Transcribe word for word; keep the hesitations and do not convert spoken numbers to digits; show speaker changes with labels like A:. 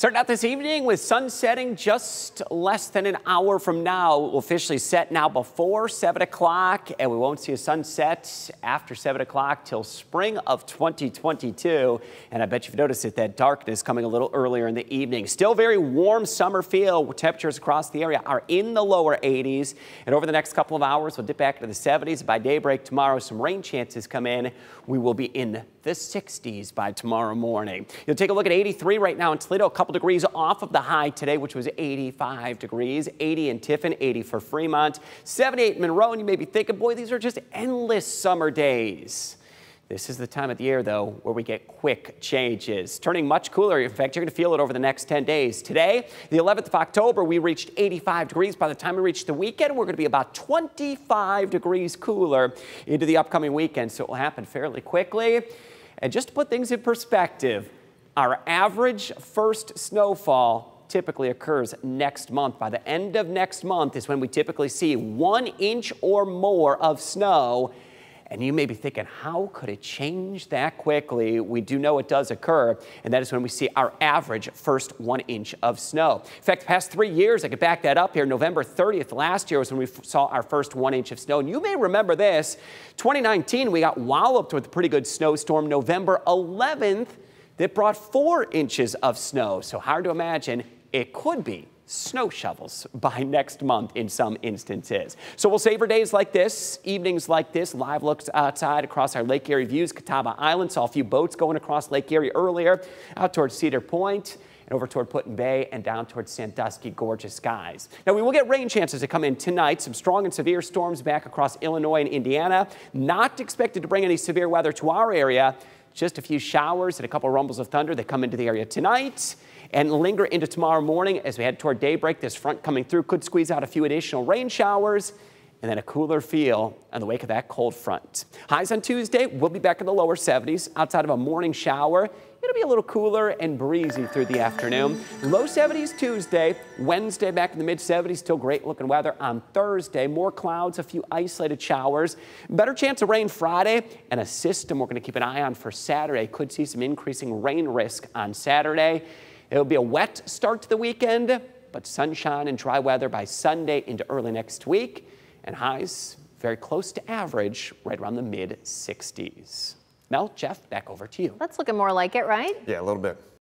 A: Starting out this evening with sun setting just less than an hour from now. It will officially set now before seven o'clock, and we won't see a sunset after seven o'clock till spring of twenty twenty-two. And I bet you've noticed it, that darkness coming a little earlier in the evening. Still very warm summer feel. Temperatures across the area are in the lower eighties. And over the next couple of hours, we'll dip back into the seventies. By daybreak tomorrow, some rain chances come in. We will be in the sixties by tomorrow morning. You'll take a look at eighty-three right now in Toledo, a couple degrees off of the high today, which was eighty-five degrees, eighty in Tiffin, eighty for Fremont, seventy-eight in Monroe, and you may be thinking, boy, these are just endless summer days. This is the time of the year, though, where we get quick changes. Turning much cooler. In fact, you're going to feel it over the next ten days. Today, the eleventh of October, we reached eighty-five degrees. By the time we reach the weekend, we're going to be about twenty-five degrees cooler into the upcoming weekend, so it will happen fairly quickly. And just to put things in perspective, our average first snowfall typically occurs next month. By the end of next month is when we typically see one inch or more of snow. And you may be thinking, how could it change that quickly? We do know it does occur, and that is when we see our average first one inch of snow. In fact, the past three years, I could back that up here. November thirtieth last year was when we saw our first one inch of snow. And you may remember this. twenty nineteen, we got walloped with a pretty good snowstorm. November eleventh, that brought four inches of snow. So hard to imagine it could be snow shovels by next month in some instances. So we'll savor days like this, evenings like this, live looks outside across our Lake Erie views, Catawba Island. Saw a few boats going across Lake Erie earlier, out towards Cedar Point and over toward Put-in Bay and down towards Sandusky. Gorgeous skies. Now we will get rain chances to come in tonight. Some strong and severe storms back across Illinois and Indiana. Not expected to bring any severe weather to our area. Just a few showers and a couple rumbles of thunder that come into the area tonight and linger into tomorrow morning as we head toward daybreak. This front coming through could squeeze out a few additional rain showers and then a cooler feel in the wake of that cold front. Highs on Tuesday, we'll be back in the lower seventies outside of a morning shower. It'll be a little cooler and breezy through the afternoon. Low seventies Tuesday, Wednesday back in the mid seventies, still great looking weather on Thursday. More clouds, a few isolated showers. Better chance of rain Friday, and a system we're going to keep an eye on for Saturday. Could see some increasing rain risk on Saturday. It'll be a wet start to the weekend, but sunshine and dry weather by Sunday into early next week, and highs very close to average, right around the mid sixties. Mel, Jeff, back over to you.
B: That's looking more like it, right?
C: Yeah, a little bit.